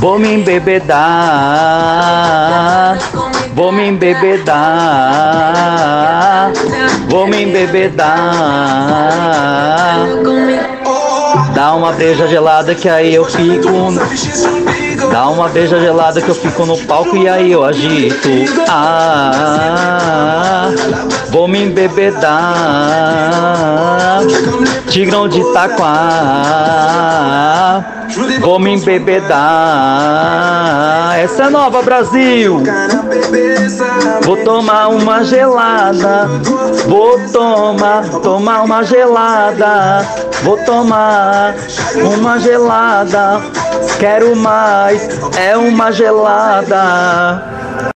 Vou me embebedar, vou me embebedar, vou me embebedar. Dá uma breja gelada que aí eu fico. Dá uma breja gelada que eu fico no palco e aí eu agito. Vou me embebedar, Tigrão de Itaquá. Vou me embebedar. Essa é nova, Brasil. Vou tomar uma gelada. Vou tomar uma gelada. Vou tomar uma gelada. Quero mais, é uma gelada.